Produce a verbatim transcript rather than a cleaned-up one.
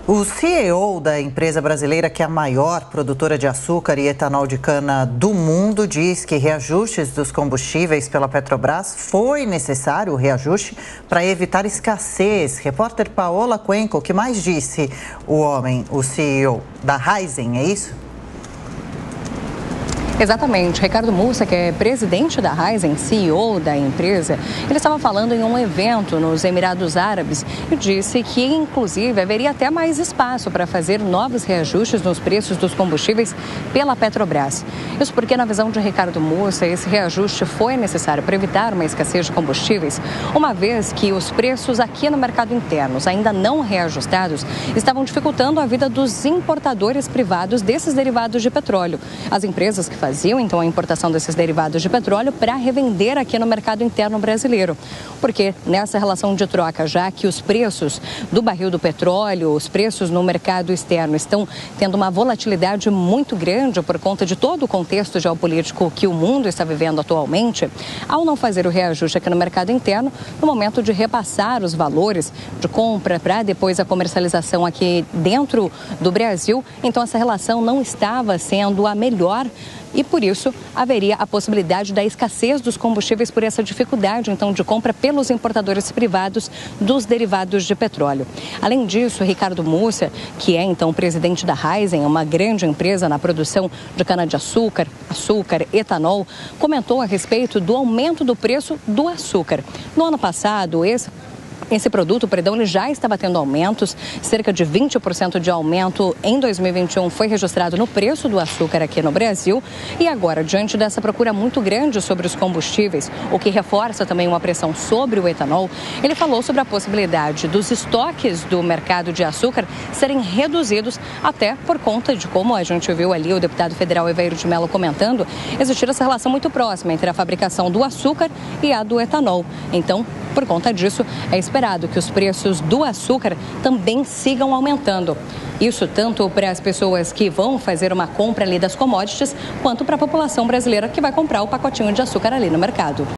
O C E O da empresa brasileira, que é a maior produtora de açúcar e etanol de cana do mundo, diz que reajustes dos combustíveis pela Petrobras foi necessário o reajuste para evitar escassez. Repórter Paola Cuenca, o que mais disse o homem, o C E O da Raízen, é isso? Exatamente. Ricardo Mussa, que é presidente da Raízen, C E O da empresa, ele estava falando em um evento nos Emirados Árabes e disse que, inclusive, haveria até mais espaço para fazer novos reajustes nos preços dos combustíveis pela Petrobras. Isso porque, na visão de Ricardo Mussa, esse reajuste foi necessário para evitar uma escassez de combustíveis, uma vez que os preços aqui no mercado interno, ainda não reajustados, estavam dificultando a vida dos importadores privados desses derivados de petróleo. As empresas que faziam, então, a importação desses derivados de petróleo para revender aqui no mercado interno brasileiro. Porque nessa relação de troca, já que os preços do barril do petróleo, os preços no mercado externo estão tendo uma volatilidade muito grande por conta de todo o contexto geopolítico que o mundo está vivendo atualmente, ao não fazer o reajuste aqui no mercado interno, no momento de repassar os valores de compra para depois a comercialização aqui dentro do Brasil, então essa relação não estava sendo a melhor. E, por isso, haveria a possibilidade da escassez dos combustíveis por essa dificuldade, então, de compra pelos importadores privados dos derivados de petróleo. Além disso, Ricardo Mussa, que é, então, presidente da Raízen, uma grande empresa na produção de cana-de-açúcar, açúcar, etanol, comentou a respeito do aumento do preço do açúcar. No ano passado, esse... Esse produto, perdão, ele já estava tendo aumentos, cerca de vinte por cento de aumento em dois mil e vinte e um foi registrado no preço do açúcar aqui no Brasil. E agora, diante dessa procura muito grande sobre os combustíveis, o que reforça também uma pressão sobre o etanol, ele falou sobre a possibilidade dos estoques do mercado de açúcar serem reduzidos, até por conta de, como a gente viu ali o deputado federal Evair de Mello comentando, existir essa relação muito próxima entre a fabricação do açúcar e a do etanol. Então, por conta disso, é esperado que os preços do açúcar também sigam aumentando. Isso tanto para as pessoas que vão fazer uma compra ali das commodities, quanto para a população brasileira que vai comprar o pacotinho de açúcar ali no mercado.